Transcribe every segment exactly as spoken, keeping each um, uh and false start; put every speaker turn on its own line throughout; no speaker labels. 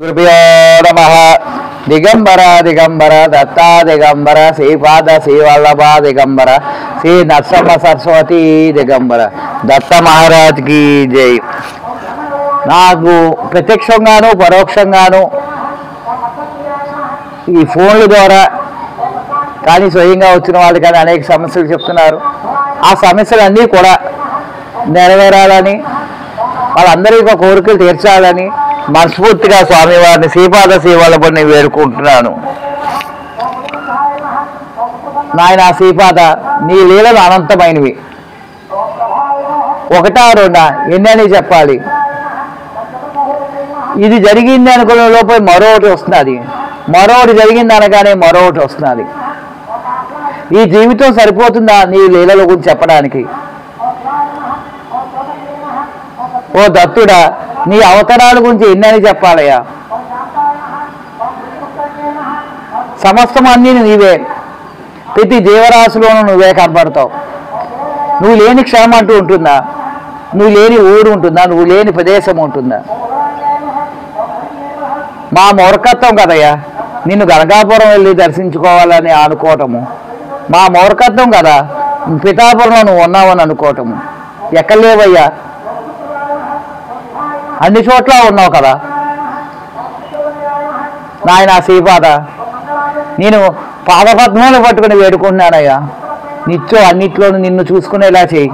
గురుభ్యో నమః. దిగంబర దిగంబర దత్తా దిగంబర శ్రీపాద శ్రీవల్లభ దిగంబర శ్రీ నరసింహ సరస్వతి దిగంబర దత్త మహారాజ్కి జై. నాకు ప్రత్యక్షంగాను పరోక్షంగాను ఈ ఫోన్ల ద్వారా కానీ స్వయంగా వచ్చిన వాళ్ళు కానీ అనేక సమస్యలు చెప్తున్నారు. ఆ సమస్యలన్నీ కూడా నెరవేరాలని, వాళ్ళందరి యొక్క కోరికలు తీర్చాలని మనస్ఫూర్తిగా స్వామివారిని శ్రీపాద శ్రీవల్లభుని వేడుకుంటున్నాను. నాయన శ్రీపాద, నీ లీలలు అనంతమైనవి. ఒకటా రెండా ఎన్నని చెప్పాలి. ఇది జరిగింది అనుకునే లోపల మరొకటి వస్తున్నది, మరొకటి జరిగింది అనగానే మరొకటి వస్తున్నది. ఈ జీవితం సరిపోతుందా నీ లీలల గురించి చెప్పడానికి? ఓ దత్తుడా, నీ అవతారాల గురించి ఎన్నని చెప్పాలయ్యా. సమస్తం అన్నీ నీవే, ప్రతి జీవరాశిలోనూ నువ్వే కనపడతావు. నువ్వు లేని క్షేమం అంటూ ఉంటుందా? నువ్వు లేని ఊరు ఉంటుందా? నువ్వు లేని ప్రదేశం ఉంటుందా? మా మూర్ఖత్వం కదయ్యా నిన్ను గనగాపురం వెళ్ళి దర్శించుకోవాలని అనుకోవటము. మా మూర్ఖత్వం కదా పిఠాపురంలో నువ్వు ఉన్నావని అనుకోవటము. ఎక్కడ లేవయ్యా, అన్ని చోట్ల ఉన్నావు కదా నాయన శ్రీపాద. నేను పాదపద్మాలు పట్టుకుని వేడుకుంటున్నానయ్యా, నిత్యం అన్నిట్లోనూ నిన్ను చూసుకునేలా చేయి.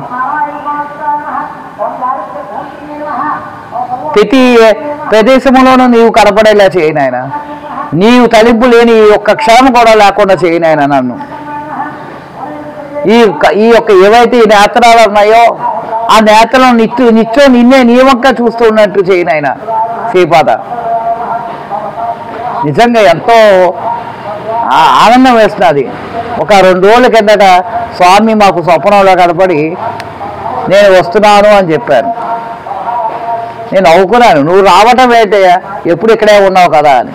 ప్రతి ప్రదేశంలోనూ నీవు కనపడేలా చేయి నాయన. నీవు తలింపు లేని ఈ ఒక్క క్షణం కూడా లేకుండా చేయి నాయన నన్ను. ఈ ఈ యొక్క ఏవైతే ఈ నేత్రాలు ఉన్నాయో ఆ నేతలను నిత్య నిత్యం నిన్నే నియమంగా చూస్తూ ఉన్నట్టు చేయను ఆయన శ్రీపాద. నిజంగా ఎంతో ఆనందం వేస్తున్నది. ఒక రెండు రోజుల కిందట స్వామి మాకు స్వప్నంలో కనపడి నేను వస్తున్నాను అని చెప్పాను. నేను నవ్వుకున్నాను, నువ్వు రావటం ఏంటయ్యా, ఎప్పుడు ఇక్కడే ఉన్నావు కదా అని.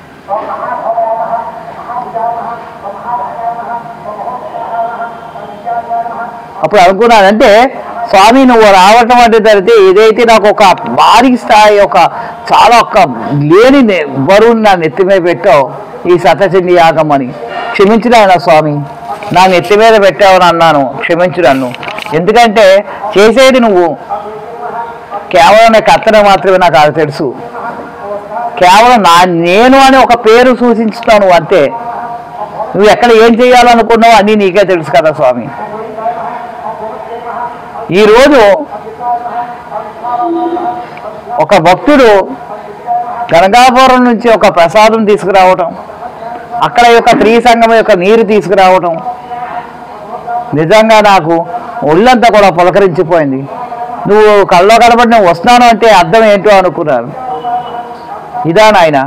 అప్పుడు అనుకున్నానంటే స్వామి నువ్వు రావటం అంటే జరిగితే ఏదైతే నాకు ఒక భారీ స్థాయి ఒక చాలా ఒక లేని బరువుని నా నెత్తి మీద పెట్టావు ఈ సతచండి యాగం అని. క్షమించు నాయన స్వామి, నా నెత్తి మీద పెట్టావని అన్నాను, క్షమించు నన్ను. ఎందుకంటే చేసేది నువ్వు, కేవలం నా కర్తన మాత్రమే నాకు అది తెలుసు. కేవలం నా నేను అని ఒక పేరు సూచించుతాను అంతే. నువ్వు ఎక్కడ ఏం చేయాలనుకున్నావు అన్నీ నీకే తెలుసు కదా స్వామి. ఈరోజు ఒక భక్తుడు గనగాపురం నుంచి ఒక ప్రసాదం తీసుకురావటం, అక్కడ యొక్క త్రీ సంగమం యొక్క నీరు తీసుకురావటం నిజంగా నాకు ఒళ్ళంతా కూడా పులకరించిపోయింది. నువ్వు కళ్ళలో కనబడి నేను వస్తున్నాను అంటే అర్థం ఏంటో అనుకున్నాను. ఇదా నాయన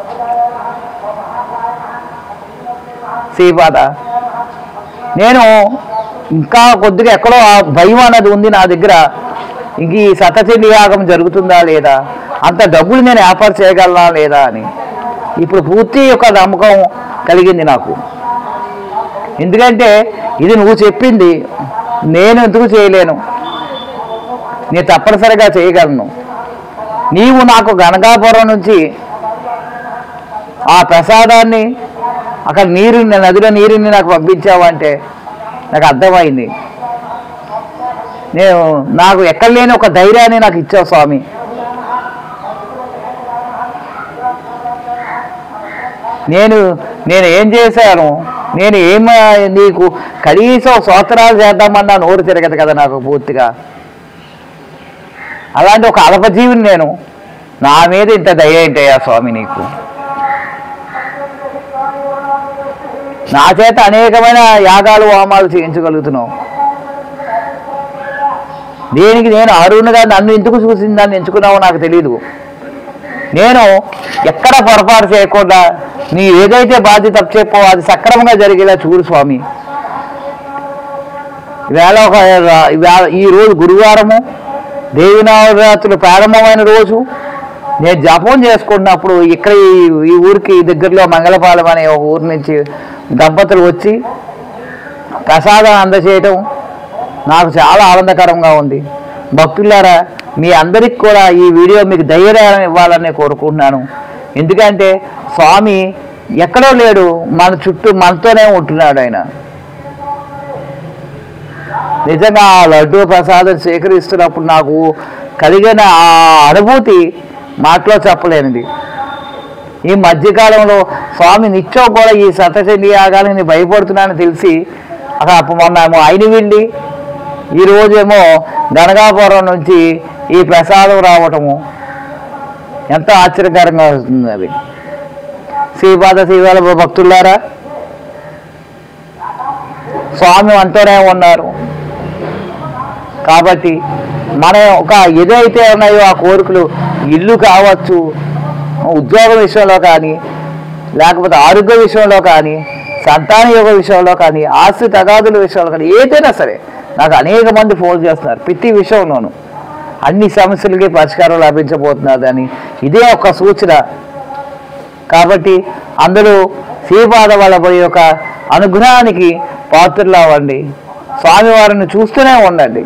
శ్రీపాద. నేను ఇంకా కొద్దిగా ఎక్కడో భయం అన్నది ఉంది నా దగ్గర. ఇంక ఈ సతచండి యాగం జరుగుతుందా లేదా, అంత డబ్బులు నేను ఏర్పాటు చేయగలనా లేదా అని ఇప్పుడు పూర్తి యొక్క నమ్మకం కలిగింది నాకు. ఎందుకంటే ఇది నువ్వు చెప్పింది, నేను ఎందుకు చేయలేను, నేను తప్పనిసరిగా చేయగలను. నీవు నాకు గనగాపురం నుంచి ఆ ప్రసాదాన్ని అక్కడ నీరుని నదిలో నీరుని నాకు పంపించావంటే నాకు అర్థమైంది. నేను నాకు ఎక్కడ లేని ఒక ధైర్యాన్ని నాకు ఇచ్చావు స్వామి. నేను నేను ఏం చేశాను, నేను ఏం నీకు కనీసం స్తోత్రాలు చేద్దామన్నా నోరు తిరగదు కదా నాకు పూర్తిగా. అలాంటి ఒక అల్పజీవిని నేను, నా మీద ఇంత దయ ఏంటయ్యా స్వామి నీకు. నా చేత అనేకమైన యాగాలు హోమాలు చేయించగలుగుతున్నావు. దేనికి నేను అరుణుగా నన్ను ఎందుకు చూసిన దాన్ని ఎంచుకున్నావో నాకు తెలియదు. నేను ఎక్కడ పొరపాటు చేయకుండా నీ ఏదైతే బాధ్యత చెప్పో అది సక్రమంగా జరిగేలా చూడు స్వామి. ఈవేళ ఒక ఈరోజు గురువారము, దేవి నవరాత్రులు ప్రారంభమైన రోజు. నేను జపం చేసుకుంటున్నప్పుడు ఇక్కడ ఈ ఊరికి దగ్గరలో మంగళపాలెం అనే ఒక ఊరి నుంచి దంపతులు వచ్చి ప్రసాదం అందచేయటం నాకు చాలా ఆనందకరంగా ఉంది. భక్తులారా, మీ అందరికి కూడా ఈ వీడియో మీకు ధైర్యం ఇవ్వాలని కోరుకుంటున్నాను. ఎందుకంటే స్వామి ఎక్కడో లేడు, మన చుట్టూ మనతోనే ఉంటున్నాడు ఆయన. నిజంగా ఆ లడ్డూ ప్రసాదం స్వీకరిస్తున్నప్పుడు నాకు కలిగిన ఆ అనుభూతి మాటలో చెప్పలేనిది. ఈ మధ్యకాలంలో స్వామి నిత్యం కూడా ఈ సతచండీ యాగాలని భయపడుతున్నానని తెలిసి అక్కడ మొన్నేమో అయినవిల్లి, ఈరోజేమో గనగాపురం నుంచి ఈ ప్రసాదం రావటము ఎంత ఆశ్చర్యకరంగా వస్తుంది. అది శ్రీపాద శ్రీవాళ్ళ భక్తులారా, స్వామి అంటూనే ఉన్నారు. కాబట్టి మనం ఒక ఏదైతే ఉన్నాయో ఆ కోరికలు, ఇల్లు కావచ్చు, ఉద్యోగ విషయంలో కానీ, లేకపోతే ఆరోగ్య విషయంలో కానీ, సంతాన యోగ విషయంలో కానీ, ఆస్తి తగాదుల విషయంలో కానీ, ఏదైనా సరే నాకు అనేక మంది ఫోన్ చేస్తున్నారు. ప్రతి విషయంలోనూ అన్ని సమస్యలకి పరిష్కారం లభించబోతున్నదని ఇదే ఒక సూచన. కాబట్టి అందరూ శ్రీపాద వల్లభ యొక్క అనుగ్రహానికి పాత్రలు అవ్వండి. స్వామివారిని చూస్తూనే ఉండండి.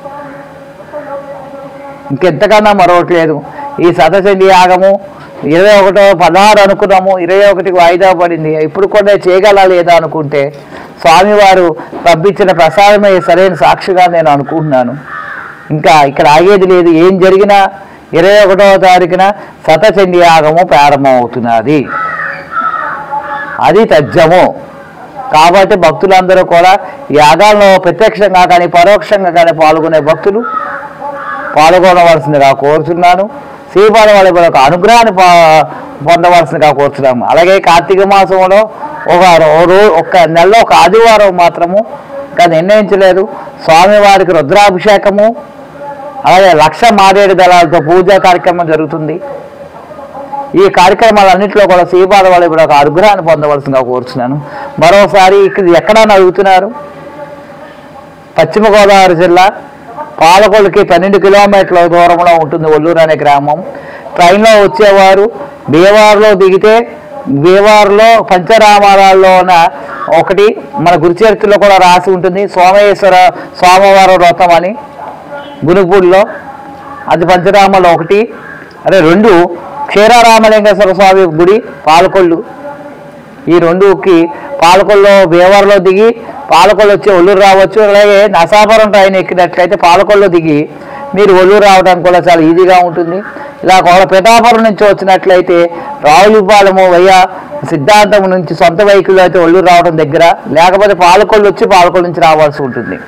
ఇంకెంతకన్నా మరొకట్లేదు. ఈ సతచండీ యాగము ఇరవై ఒకటో పదహారు అనుకున్నాము, ఇరవై ఒకటికి వాయిదా పడింది. ఇప్పుడు కూడా చేయగల లేదా అనుకుంటే స్వామివారు పంపించిన ప్రసాదమే సరైన సాక్షిగా నేను అనుకుంటున్నాను. ఇంకా ఇక్కడ ఆగేది లేదు. ఏం జరిగినా ఇరవై ఒకటవ తారీఖున సతచండీ యాగము ప్రారంభం అవుతున్నది. అది తథ్యము. కాబట్టి భక్తులందరూ కూడా యాగాల్లో ప్రత్యక్షంగా కానీ పరోక్షంగా కానీ పాల్గొనే భక్తులు పాల్గొనవలసిందిగా కోరుతున్నాను. శ్రీపాద వాళ్ళ యొక్క అనుగ్రహాన్ని పొందవలసిందిగా కోరుతున్నాము. అలాగే కార్తీక మాసంలో ఒక రో ఒక నెలలో ఒక ఆదివారం మాత్రము ఇంకా నిర్ణయించలేదు. స్వామివారికి రుద్రాభిషేకము, అలాగే లక్ష మారేడు దళాలతో పూజా కార్యక్రమం జరుగుతుంది. ఈ కార్యక్రమాలన్నింటిలో కూడా శ్రీపాద వాళ్ళ యొక్క అనుగ్రహాన్ని పొందవలసిందిగా కోరుతున్నాను. మరోసారి ఇక్కడ ఎక్కడన్నా అడుగుతున్నారు, పశ్చిమ గోదావరి జిల్లా పాలకొల్లుకి పన్నెండు కిలోమీటర్ల దూరంలో ఉంటుంది ఒల్లూరు అనే గ్రామం. ట్రైన్లో వచ్చేవారు భీమవరంలో దిగితే భీమవరంలో పంచరామాలలో ఉన్న ఒకటి మన గురుచరిత్రలో కూడా రాసి ఉంటుంది, సోమేశ్వర సోమవారం వ్రతం అని గునుపూడిలో, అది పంచరామాలో ఒకటి. అదే రెండు క్షీరారామలింగేశ్వర స్వామి గుడి పాలకొల్లు. ఈ రెండుకి పాలకొల్లో భీమవరంలో దిగి పాలకొల్లు వచ్చి ఒల్లూరు రావచ్చు. అలాగే నసాపురం ట్రైన్ ఎక్కినట్లయితే పాలకొల్లో దిగి మీరు ఒల్లూరు రావడానికి కూడా చాలా ఈజీగా ఉంటుంది. ఇలా కోడ పిఠాపురం నుంచి వచ్చినట్లయితే రావులపాలెము వయ్యా సిద్ధాంతం నుంచి సొంత వెహికల్ అయితే ఒల్లూరు రావడం దగ్గర, లేకపోతే పాలకొల్లు వచ్చి పాలకొల్లు నుంచి రావాల్సి ఉంటుంది.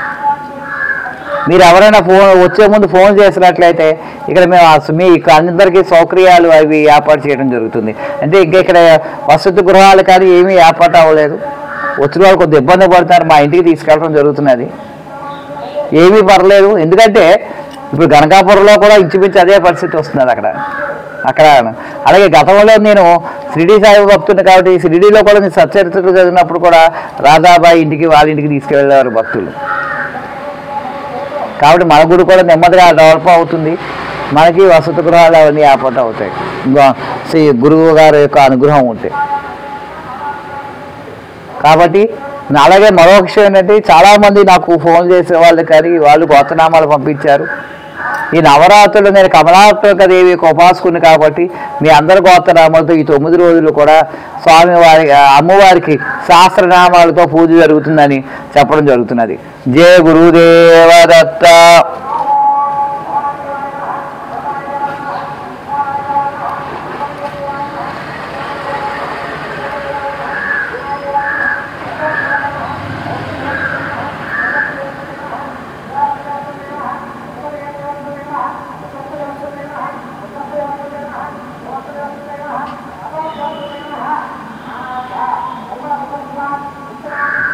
మీరు ఎవరైనా ఫోన్ వచ్చే ముందు ఫోన్ చేసినట్లయితే ఇక్కడ మేము మీ అందరికీ సౌకర్యాలు అవి ఏర్పాటు చేయడం జరుగుతుంది. అంటే ఇంకా ఇక్కడ వసతి గృహాలు కానీ ఏమీ ఏర్పాటు అవ్వలేదు. వచ్చిన వాళ్ళు కొద్దిగా ఇబ్బంది పడుతున్నారు. మా ఇంటికి తీసుకెళ్ళడం జరుగుతున్నది. ఏమీ పర్లేదు. ఎందుకంటే ఇప్పుడు గనకాపురంలో కూడా ఇంచుమించు అదే పరిస్థితి వస్తున్నది అక్కడ అక్కడ అలాగే గతంలో నేను షిరిడి సాయి భక్తుడిని కాబట్టి షిరిడీలో కూడా నేను సచ్చరిత్రలు చదివినప్పుడు కూడా రాధాబాయి ఇంటికి వాళ్ళ ఇంటికి తీసుకెళ్ళేవారు భక్తులు. కాబట్టి మన గుడి కూడా నెమ్మదిగా డెవలప్ అవుతుంది. మనకి వసతి గృహాలు అవన్నీ ఏర్పాటు అవుతాయి శ్రీ గురువు గారి యొక్క అనుగ్రహం ఉంటే. కాబట్టి అలాగే మరో విషయం ఏంటంటే చాలామంది నాకు ఫోన్ చేసే వాళ్ళు కానీ వాళ్ళు గోత్రనామాలు పంపించారు. ఈ నవరాత్రులు నేను కమలాత్మక దేవి ఉపాసకుని కాబట్టి మీ అందరి గోత్రనామాలతో ఈ తొమ్మిది రోజులు కూడా స్వామివారి అమ్మవారికి శాస్త్రనామాలతో పూజ జరుగుతుందని చెప్పడం జరుగుతున్నది. జయ గురుదేవ దత్త.